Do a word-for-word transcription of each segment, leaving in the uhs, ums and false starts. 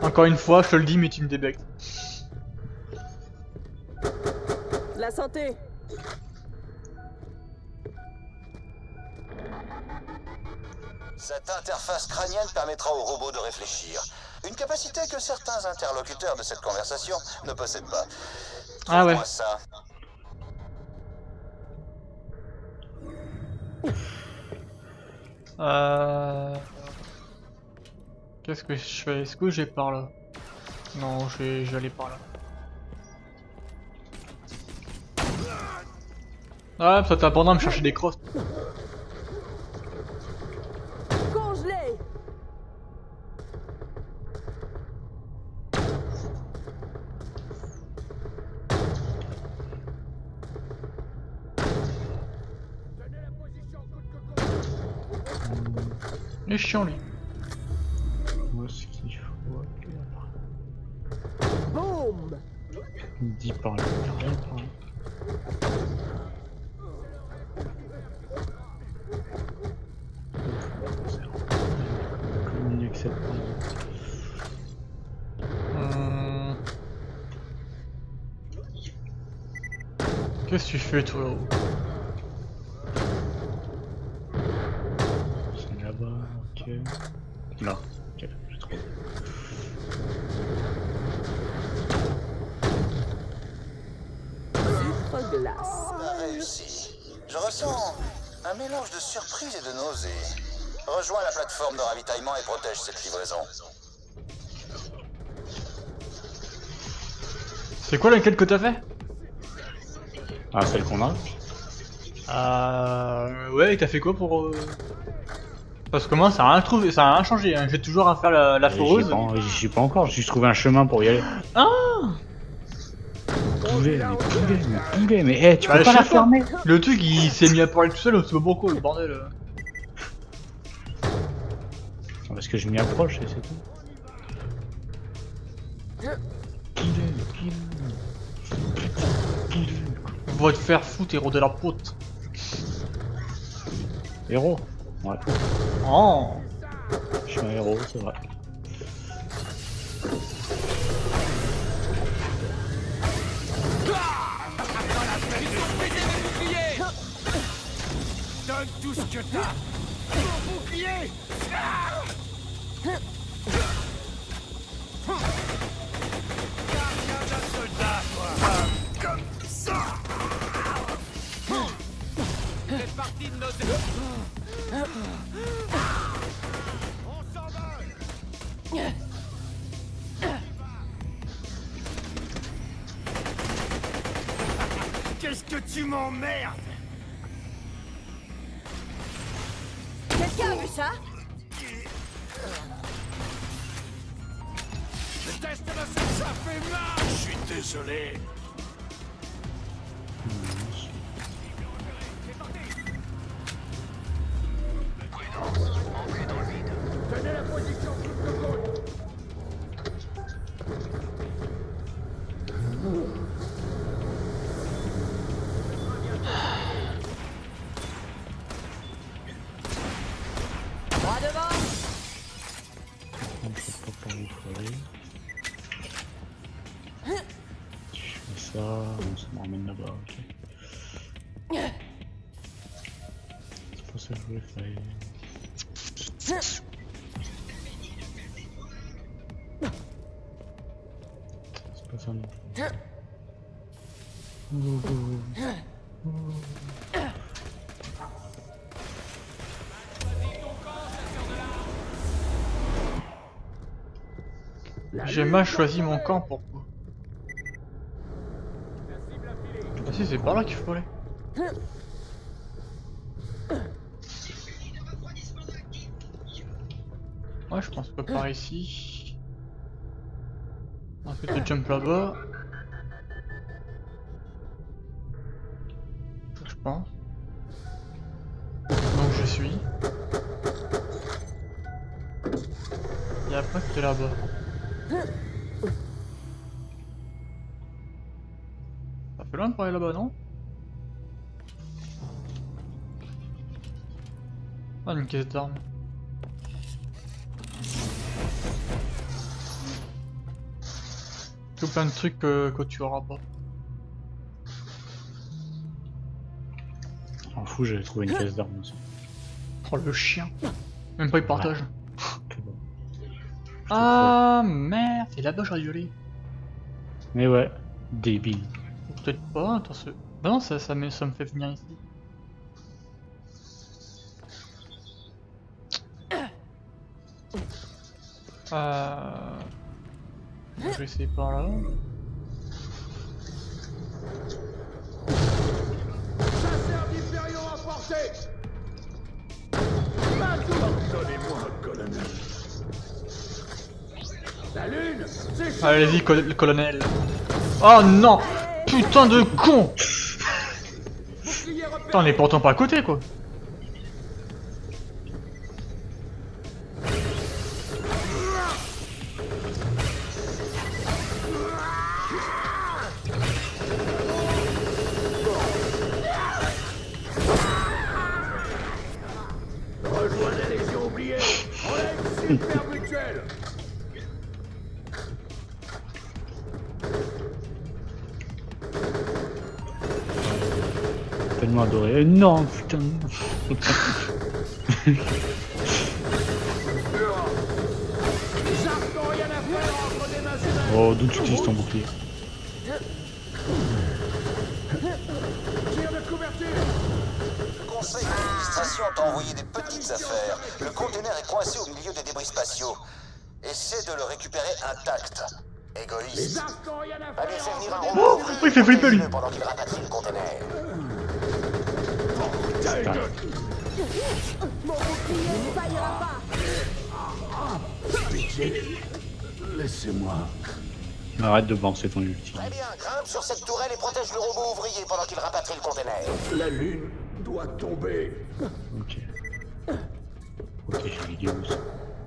Encore une fois, je te le dis, mais tu me débectes. La santé. Cette interface crânienne permettra au robot de réfléchir. Une capacité que certains interlocuteurs de cette conversation ne possèdent pas. Ah ouais. Trouve-moi ça. Euh... Qu'est-ce que je fais? Est-ce que j'ai par là? Non, je vais, je vais aller par là. Ah, ça t'apprendra à me chercher des crosses. Congelé. Il est chiant lui. Moi ce qu'il faut. Boum. Il me dit par là, il y a rien par là. Comme il accepte pas. Hum... Qu'est-ce que tu fais toi? C'est là-bas, ok. Là, ok, j'ai trouvé. Sucre glace. Réussi. Je ressens un mélange de surprise et de nausée. Rejoins la plateforme de ravitaillement et protège cette livraison. C'est quoi l'enquête que t'as fait? Ah, celle qu'on a? Euh... Ouais, t'as fait quoi pour... Euh... Parce que moi ça a rien trouvé, ça a rien changé, hein. J'ai toujours à faire la, la foreuse. J'y suis pas encore, j'ai juste trouvé un chemin pour y aller. Ah. Poulet, mais poulet, mais poulet, mais hey, tu bah, peux pas la fermer? Le truc il s'est mis à parler tout seul, c'est pas pourquoi le bordel. Parce que je m'y approche et c'est tout. Poulet, poulet. Poulet. Va te faire foutre, héros de la pote. Héros? Ouais. Oh. Je suis un héros, c'est vrai. Donne tout ce que t'as. Mon bouclier. Gardien d'un soldat, toi. Comme ça. Fais partie de nos... On s'envole. Qu'est-ce que tu m'emmerdes? Quelqu'un a vu ça? Le test de ça, ça fait mal. Je suis désolé. Tenez la position toute de côte. Droit devant. Je sais pas par où il faut aller. Je fais ça, bon, ça me ramène là-bas, ok. C'est pas ça que je voulais faire. C'est pas ça non plus. J'ai mal choisi mon camp, pourquoi? Ah si, c'est par là qu'il faut aller. Ouais, je pense pas par ici. Ensuite, le jump là-bas. Je pense. Donc je suis. Et après, c'était là-bas. Ça fait loin pour aller là-bas, non? Ah, une caisse d'armes. Tout plein de trucs que, que tu auras pas. S'en fout, j'avais trouvé une caisse d'armes aussi. Oh le chien. Même pas il partage. C'est bon. Ah merde, et là-bas j'aurais dû aller. Mais ouais, débile. Peut-être pas, attends, ce... Bah non, ça, ça, me, ça me fait venir ici. Euh... Je vais essayer par là. Chasseur d'Hyperion à portée. Pardonnez-moi, colonel. La lune, c'est Allez-y, col le colonel. Oh non! Putain de con! Putain, on est pourtant pas à côté quoi. rejoins la Légion oubliée. On a une super mutuelle. Tellement adoré. Eh non, putain. Oh, d'où tu utilises ton bouclier? Le conseil d'administration t'a envoyé des petites affaires. Le conteneur est coincé au milieu des débris spatiaux. Essaie de le récupérer intact. Égoïste. Allez, fais venir un robot. Oh, il fait flipper lui. Pendant qu'il rapatrie le conteneur. Mon bouclier ne faillira pas. Pitié. Laissez-moi. Arrête de balancer ton ulti. Très bien, grimpe sur cette tourelle et protège le robot ouvrier pendant qu'il rapatrie le conteneur. La lune doit tomber. Ok. Protéger les gueuses.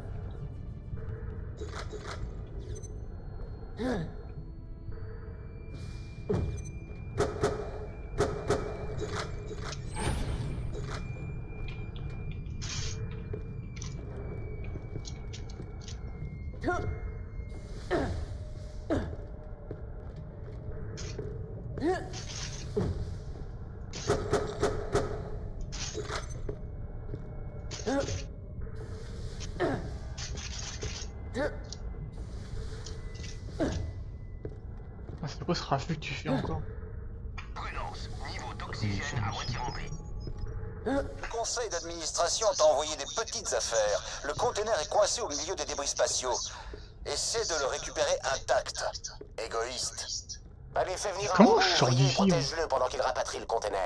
Ah, c'est quoi ce raffut que tu fais encore? Prudence, niveau d'oxygène à moitié rempli. Le conseil d'administration t'a envoyé des petites affaires. Le conteneur est coincé au milieu des débris spatiaux. Essaie de le récupérer intact. Égoïste. Allez, fais venir un Comment robot je sors ouvrier et d'ici, protège-le pendant qu'il rapatrie le conteneur.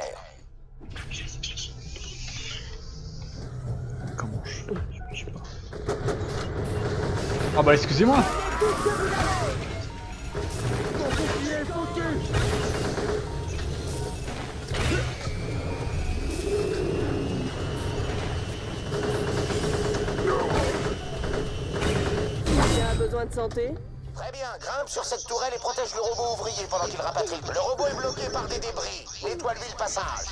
Comment je fais? Je sais pas. Ah bah excusez-moi. Mon bouclier est foutu. Tu as besoin de santé? Très bien, grimpe sur cette tourelle et protège le robot ouvrier pendant qu'il rapatrie. Le robot est bloqué par des débris. Nettoie-lui le passage.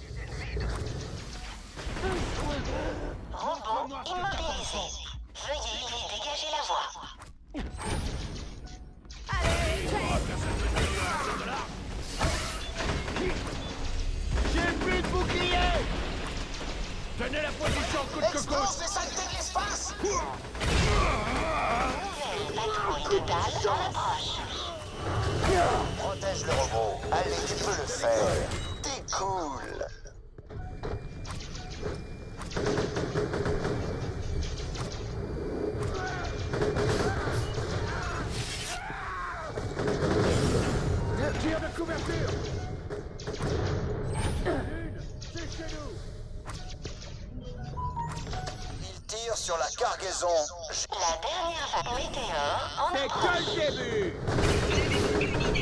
Robot immobilisé. Veuillez lui dégager la voie. J'ai plus de bouclier. Tenez la position coûte que Expose coûte. les saletés de l'espace. Nouvelle patrouille de dalle en approche. Protège le robot. Allez, tu peux le faire. T'es cool. Tire de couverture. Une, c'est chez nous. Il tire sur la cargaison. La dernière vague météore en C'est approche. que le début.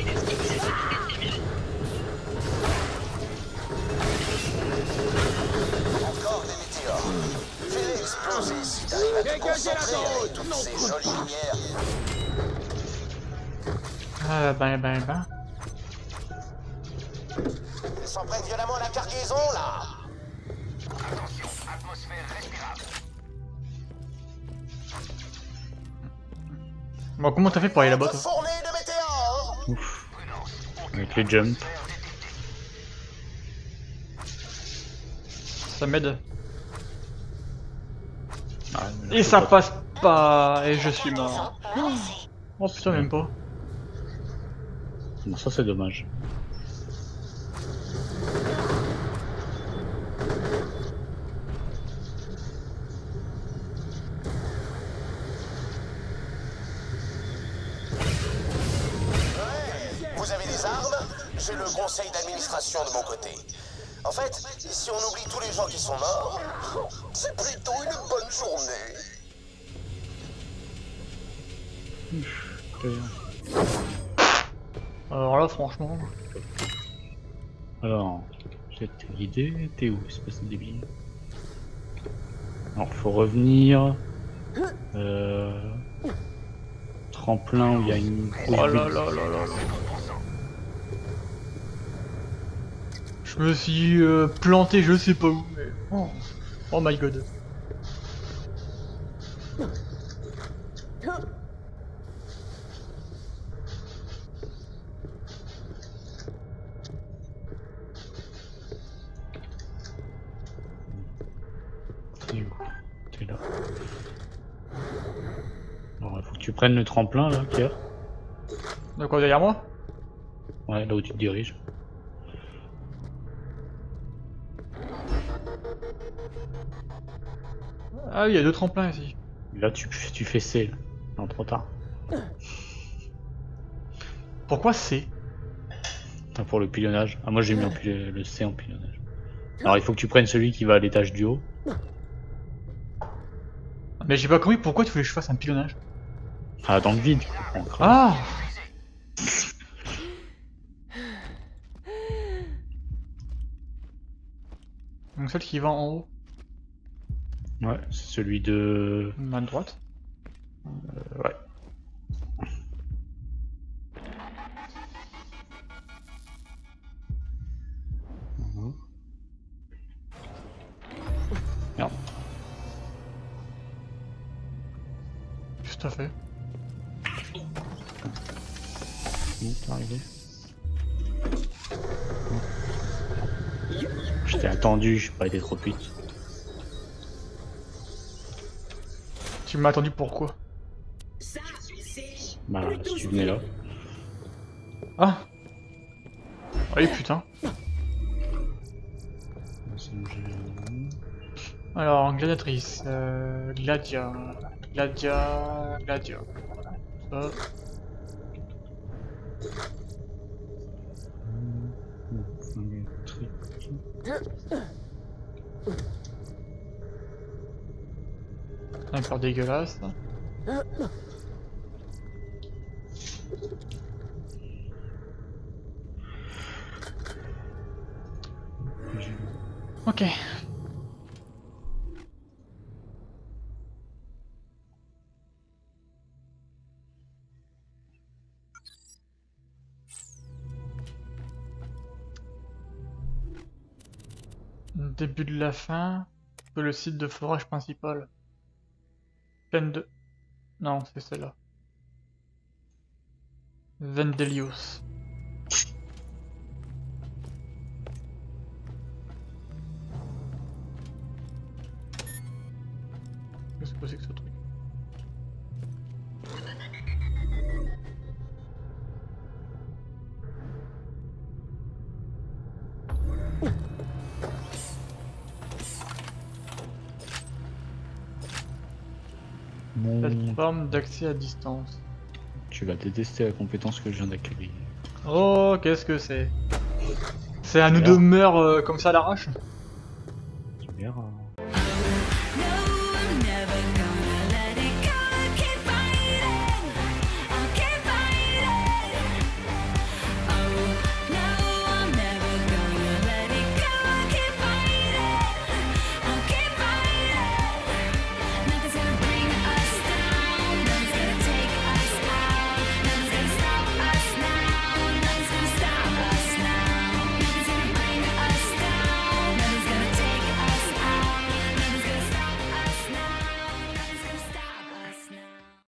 Encore des météores. Fais-les exploser si t'arrives à te Dégagez la concentrer zone. avec toutes ces jolies lumières. Ah ben ben ben. Ils s'en prennent violemment à la cargaison, là. Bon, comment t'as fait pour aller là-bas toi? Fournée de météores. Ouf. Avec les jumps. Ça m'aide. Ah, mais là, Et faut ça pas- passe pas. Et je suis mort. Sont menacés. Oh putain, même pas. Bon, ça c'est dommage. Vous avez des armes? J'ai le conseil d'administration de mon côté. En fait, si on oublie tous les gens qui sont morts, c'est plutôt une bonne journée. Alors là, franchement. Alors, j'ai l'idée, t'es où, espèce de débile? Alors, faut revenir. Euh... Tremplin où il y a une grosse Oh là bulle. là là là là. Je me suis euh, planté, je sais pas où, mais. Oh, oh my god. T'es où? T'es là. Alors, il faut que tu prennes le tremplin là, qu'il y a. De quoi, derrière moi? Ouais, là où tu te diriges. Ah oui, il y a deux tremplins ici. Là, tu, tu fais C. Là. Non, trop tard. Pourquoi c'est? Attends, pour le pilonnage. Ah, moi j'ai mis en pil- le C en pilonnage. Alors, il faut que tu prennes celui qui va à l'étage du haut. Mais j'ai pas compris pourquoi tu voulais que je fasse un pilonnage. Ah, dans le vide. Bon, crève. Ah! Donc celle qui va en haut, Ouais, c'est celui de. main droite. Euh, ouais. Mhm. Merde. Tout à fait. Bon, t'es arrivé. Je t'ai attendu, j'ai pas été trop vite. Tu m'as attendu pourquoi? Bah, si tu venais là. Ah! Oui putain. Alors, gladiatrice, euh, gladia, gladia, gladia. Ça. Un peu dégueulasse. Ok. Début de la fin de le site de forage principal. Pleine de... Non, c'est celle-là. Vendelios. Qu'est-ce que c'est que ce truc? Mon... Plateforme d'accès à distance. Tu vas détester la compétence que je viens d'acquérir. Oh, qu'est-ce que c'est? C'est à nous Super. deux meurent euh, comme ça à l'arrache? Tu verras.